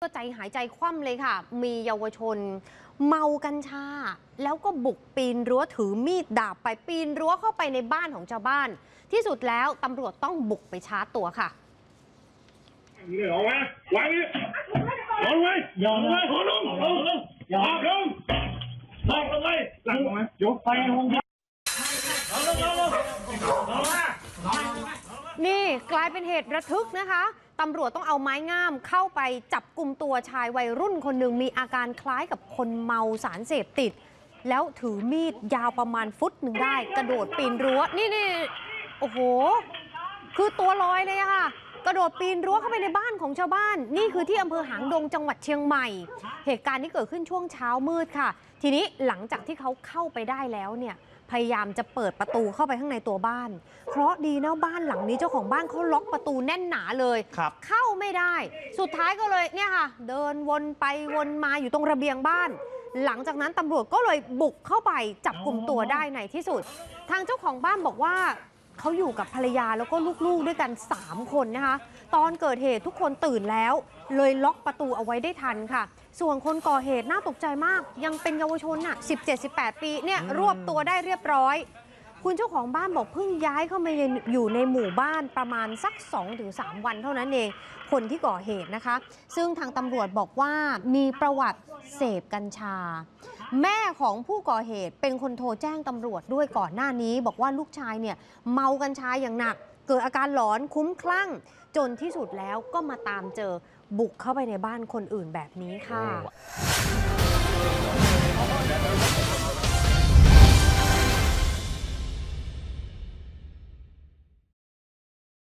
ก็ใจหายใจคว่ำเลยค่ะมีเยาวชนเมากัญชาแล้วก็บุกปีนรั้วถือมีดดาบไปปีนรั้วเข้าไปในบ้านของชาวบ้านที่สุดแล้วตำรวจต้องบุกไปชาร์จตัวค่ะเอาไว้ไว้เอาไว้อย่าไว้หัวลงอย่าลงลงไว้หลังไว้ยกไปลงนี่กลายเป็นเหตุระทึกนะคะตำรวจต้องเอาไม้งามเข้าไปจับกลุ่มตัวชายวัยรุ่นคนหนึ่งมีอาการคล้ายกับคนเมาสารเสพติดแล้วถือมีดยาวประมาณฟุตหนึ่งได้กระโดดปีนรั้วนี่โอ้โหคือตัวลอยเลยค่ะกระโดดปีนรั้วเข้าไปในบ้านของชาวบ้านนี่คือที่อำเภอหางดงจังหวัดเชียงใหม่เหตุการณ์นี้เกิดขึ้นช่วงเช้ามืดค่ะทีนี้หลังจากที่เขาเข้าไปได้แล้วเนี่ยพยายามจะเปิดประตูเข้าไปข้างในตัวบ้านเพราะดีนะบ้านหลังนี้เจ้าของบ้านเขาล็อกประตูแน่นหนาเลยเข้าไม่ได้สุดท้ายก็เลยเนี่ยค่ะเดินวนไปวนมาอยู่ตรงระเบียงบ้านหลังจากนั้นตำรวจก็เลยบุกเข้าไปจับกลุ่มตัวได้ในที่สุดทางเจ้าของบ้านบอกว่าเขาอยู่กับภรรยาแล้วก็ลูกๆด้วยกัน3คนนะคะตอนเกิดเหตุทุกคนตื่นแล้วเลยล็อกประตูเอาไว้ได้ทันค่ะส่วนคนก่อเหตุน่าตกใจมากยังเป็นเยาวชน17-18 ปีเนี่ยรวบตัวได้เรียบร้อยคุณเจ้าของบ้านบอกเพิ่งย้ายเข้ามาอยู่ในหมู่บ้านประมาณสัก 2-3 วันเท่านั้นเองคนที่ก่อเหตุนะคะซึ่งทางตำรวจบอกว่ามีประวัติเสพกัญชาแม่ของผู้ก่อเหตุเป็นคนโทรแจ้งตำรวจด้วยก่อนหน้านี้บอกว่าลูกชายเนี่ยเมากัญชาอย่างหนักเกิดอาการหลอนคุ้มคลั่งจนที่สุดแล้วก็มาตามเจอบุกเข้าไปในบ้านคนอื่นแบบนี้ค่ะ